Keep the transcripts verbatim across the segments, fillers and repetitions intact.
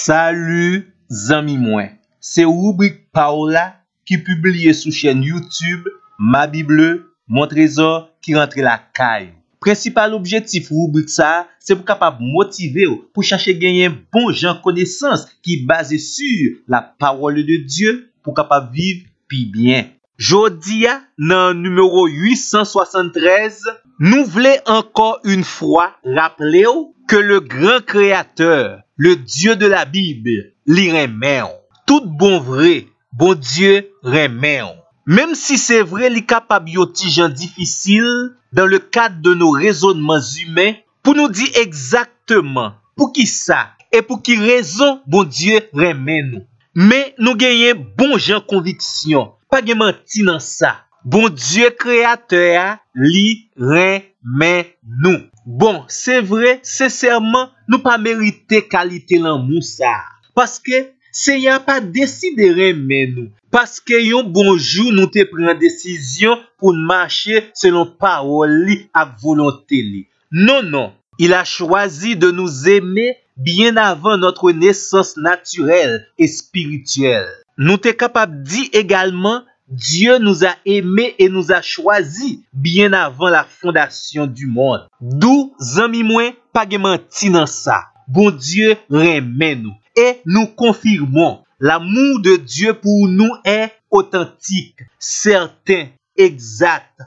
Salut, zami mwen. C'est rubrique Paola qui publie sur chaîne YouTube Ma Bible, mon trésor qui rentre la caille. Principal objectif rubrique ça, c'est pour capable motiver pour chercher gagner bon gens connaissance qui basé sur la parole de Dieu pour capable vivre puis bien. Jodia dans numéro huit cent soixante-treize, nous voulons encore une fois rappeler que le grand créateur, le Dieu de la Bible, li remet. Tout bon vrai, bon Dieu remet. Même si c'est vrai, li capable yo ti jan difficile dans le cadre de nos raisonnements humains pour nous dire exactement pour qui ça et pour qui raison bon Dieu remet nous. Mais nous gagnons bon gens conviction, pas de menti dans ça. Bon Dieu créateur li remet nous. Bon, c'est vrai, sincèrement, nous pas mérité qualité l'amour ça. Parce que c'est y a pas décidé remet nous. Parce que yon bonjour nous te prend décision pour marcher selon parole li ak volonté li. Non non, il a choisi de nous aimer bien avant notre naissance naturelle et spirituelle. Nous te capable dit également Dieu nous a aimés et nous a choisis bien avant la fondation du monde. D'où zami mwen pa gen menti nan ça. Bon Dieu remet nous et nous confirmons l'amour de Dieu pour nous est authentique, certain, exact,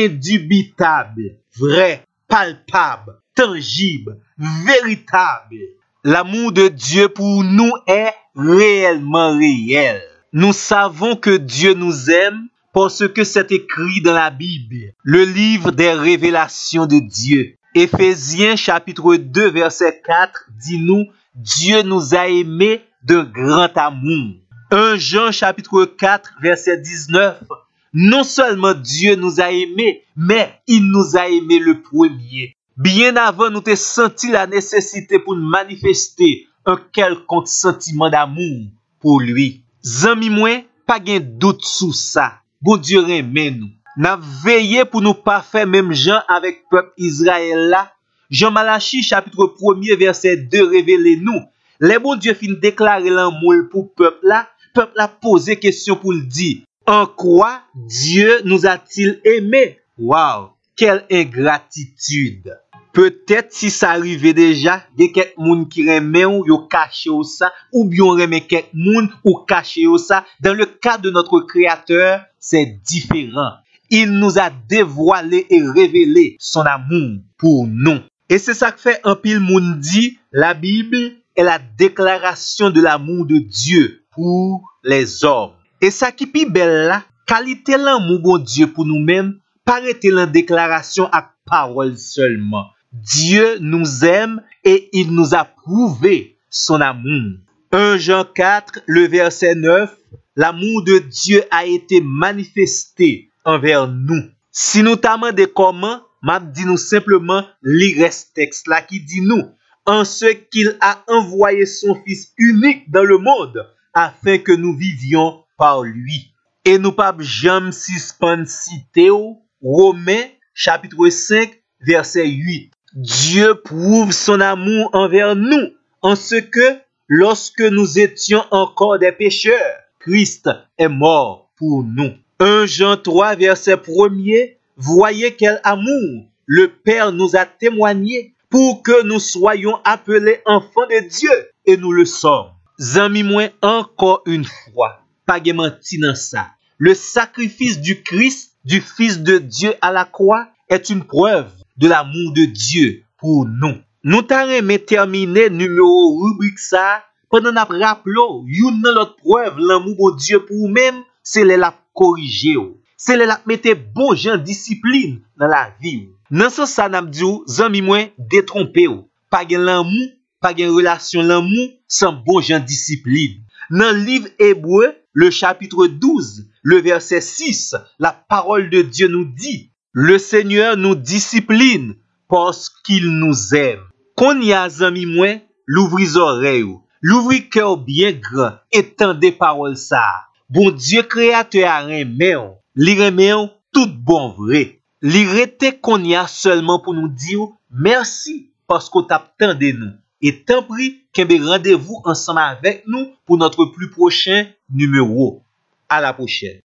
indubitable, vrai, palpable, tangible, véritable. L'amour de Dieu pour nous est réellement réel. Nous savons que Dieu nous aime parce que c'est écrit dans la Bible, le livre des révélations de Dieu. Éphésiens chapitre deux verset quatre dit nous, Dieu nous a aimés de grand amour. premier Jean chapitre quatre verset dix-neuf, non seulement Dieu nous a aimés, mais il nous a aimés le premier. Bien avant nous te senti la nécessité pour manifester un quelconque sentiment d'amour pour lui. Zami mwen, pas gen doute sous ça. Bon Dieu remet nous. N'a veillé pour nous pas faire même gens avec peuple Israël là. Jean Malachi chapitre premier verset deux révèle nous. Les bon Dieu fin déclarer l'amour pour peuple là, peuple a posé question pour le dire. En quoi Dieu nous a-t-il aimé? Waouh, quelle ingratitude. Peut-être si ça arrivait déjà, il y a quelques moun qui remet ou yo caché ou ça, ou bien remet quelques moun ou caché ou ça. Dans le cas de notre créateur, c'est différent. Il nous a dévoilé et révélé son amour pour nous. Et c'est ça que fait un pile moun dit, la Bible est la déclaration de l'amour de Dieu pour les hommes. Et ça qui pi belle là, qualité l'amour bon Dieu pour nous-mêmes, paraît-il en déclaration à parole seulement. Dieu nous aime et il nous a prouvé son amour. premier Jean quatre, le verset neuf, l'amour de Dieu a été manifesté envers nous. Si nous t'amendons comment, m'a dit nous simplement lire ce texte là qui dit nous, en ce qu'il a envoyé son Fils unique dans le monde, afin que nous vivions par lui. Et nous pas jamais suspendre citer Romains chapitre cinq verset huit. Dieu prouve son amour envers nous en ce que lorsque nous étions encore des pécheurs, Christ est mort pour nous. premier Jean trois verset premier, voyez quel amour le Père nous a témoigné pour que nous soyons appelés enfants de Dieu et nous le sommes. Zami mwen encore une fois, pas de menti dans ça. Le sacrifice du Christ, du Fils de Dieu à la croix, est une preuve de l'amour de Dieu pour nous. Nous t'arrêtons terminer numéro rubrique ça, pendant n'a rappelons, une l'autre preuve l'amour de Dieu pour nous-mêmes, c'est la corriger. C'est la mettre bon gens discipline dans la vie. Dans ce sens n'a dit zami mwen détromper ou. Pas gen l'amour, pas gen relation l'amour sans bon gens discipline. Dans le livre Hébreu, le chapitre douze, le verset six, la parole de Dieu nous dit, le Seigneur nous discipline parce qu'il nous aime. Qu'on y a zami mwen, l'ouvri oreilles, l'ouvri cœur bien grand, étendez parole ça. Bon Dieu créateur a remet, li remet tout bon vrai. Li rete qu'on y a seulement pour nous dire merci parce qu'on t'attendait nous. Et tant pis, qu'un rendez-vous ensemble avec nous pour notre plus prochain numéro. À la prochaine.